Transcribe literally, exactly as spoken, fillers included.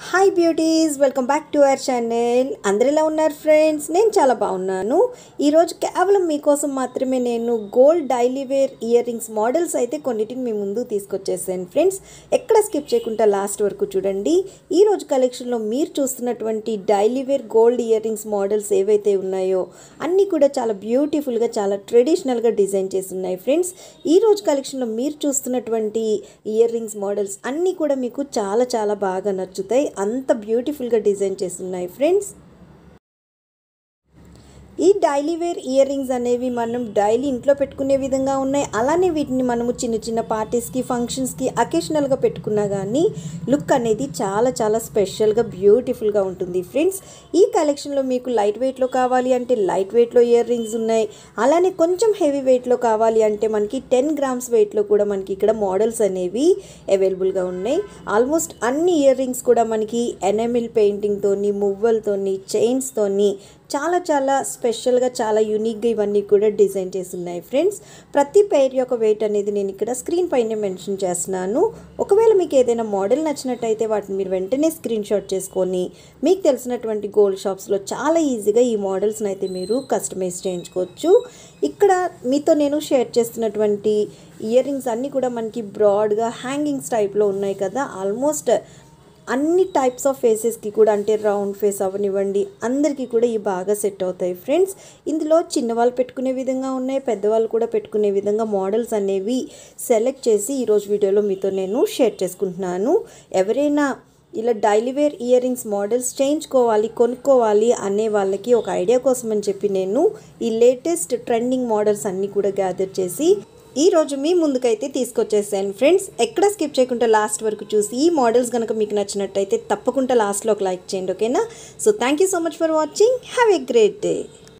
Hi beauties, welcome back to our channel. అందరు ఎలా ఉన్నారు ఫ్రెండ్స్? నేను చాలా బాగున్నాను. ఈరోజు కేవలం మీకోసం మాత్రమే నేను gold daily wear earrings models అయితే కొన్నిటిని మీ ముందు తీసుకొచ్చేసాను ఫ్రెండ్స్. ఎక్కడ స్కిప్ చేయకుండా లాస్ట్ వరకు చూడండి. ఈరోజు కలెక్షన్లో మీరు చూస్తున్నటువంటి daily wear gold earrings models ఏవైతే ఉన్నాయో అన్నీ కూడా చాలా బ్యూటిఫుల్గా, చాలా ట్రెడిషనల్గా డిజైన్ చేసి ఉన్నాయి ఫ్రెండ్స్. ఈరోజు కలెక్షన్లో మీరు చూస్తున్నటువంటి ఇయర్ రింగ్స్ మోడల్స్ అన్నీ కూడా మీకు చాలా చాలా బాగా నచ్చుతాయి. అంత బ్యూటిఫుల్గా డిజైన్ చేసి ఉన్నాయి ఫ్రెండ్స్. ఈ డైలీ వేర్ ఇయర్ రింగ్స్ అనేవి మనం డైలీ ఇంట్లో పెట్టుకునే విధంగా ఉన్నాయి. అలానే వీటిని మనము చిన్న చిన్న పార్టీస్కి, ఫంక్షన్స్కి అకేషనల్గా పెట్టుకున్నా కానీ లుక్ అనేది చాలా చాలా స్పెషల్గా, బ్యూటిఫుల్గా ఉంటుంది ఫ్రెండ్స్. ఈ కలెక్షన్లో మీకు లైట్ వెయిట్లో కావాలి అంటే లైట్ వెయిట్లో ఇయర్ రింగ్స్ ఉన్నాయి. అలానే కొంచెం హెవీ వెయిట్లో కావాలి అంటే మనకి టెన్ గ్రామ్స్ వెయిట్లో కూడా మనకి ఇక్కడ మోడల్స్ అనేవి అవైలబుల్గా ఉన్నాయి. ఆల్మోస్ట్ అన్ని ఇయర్ రింగ్స్ కూడా మనకి ఎనామిల్ పెయింటింగ్తోని, మువ్వలతోని, చైన్స్తోని చాలా చాలా స్పెషల్గా, చాలా యూనిక్గా ఇవన్నీ కూడా డిజైన్ చేసి ఉన్నాయి ఫ్రెండ్స్. ప్రతి పేర్ యొక్క వెయిట్ అనేది నేను ఇక్కడ స్క్రీన్ పైన మెన్షన్ చేస్తున్నాను. ఒకవేళ మీకు ఏదైనా మోడల్ నచ్చినట్టయితే వాటిని మీరు వెంటనే స్క్రీన్ షాట్ చేసుకొని మీకు తెలిసినటువంటి గోల్డ్ షాప్స్లో చాలా ఈజీగా ఈ మోడల్స్ని అయితే మీరు కస్టమైజ్ చేయించుకోవచ్చు. ఇక్కడ మీతో నేను షేర్ చేస్తున్నటువంటి ఇయర్ రింగ్స్ అన్నీ కూడా మనకి బ్రాడ్గా హ్యాంగింగ్స్ టైప్లో ఉన్నాయి కదా. ఆల్మోస్ట్ అన్ని టైప్స్ ఆఫ్ ఫేసెస్కి కూడా, అంటే రౌండ్ ఫేస్ అవనివ్వండి, అందరికీ కూడా ఇవి బాగా సెట్ అవుతాయి ఫ్రెండ్స్. ఇందులో చిన్నవాళ్ళు పెట్టుకునే విధంగా ఉన్నాయి, పెద్దవాళ్ళు కూడా పెట్టుకునే విధంగా మోడల్స్ అనేవి సెలెక్ట్ చేసి ఈరోజు వీడియోలో మీతో నేను షేర్ చేసుకుంటున్నాను. ఎవరైనా ఇలా daily wear earrings models చేయించుకోవాలి, కొనుక్కోవాలి అనే వాళ్ళకి ఒక ఐడియా కోసం అని చెప్పి నేను ఈ లేటెస్ట్ ట్రెండింగ్ మోడల్స్ అన్నీ కూడా గ్యాదర్ చేసి ఈరోజు మీ ముందుకైతే తీసుకొచ్చేసాను ఫ్రెండ్స్. ఎక్కడ స్కిప్ చేయకుండా లాస్ట్ వరకు చూసి ఈ మోడల్స్ కనుక మీకు నచ్చినట్టయితే తప్పకుండా లాస్ట్లో ఒక లైక్ చేయండి, ఓకేనా? So thank you so much for watching. Have a great day.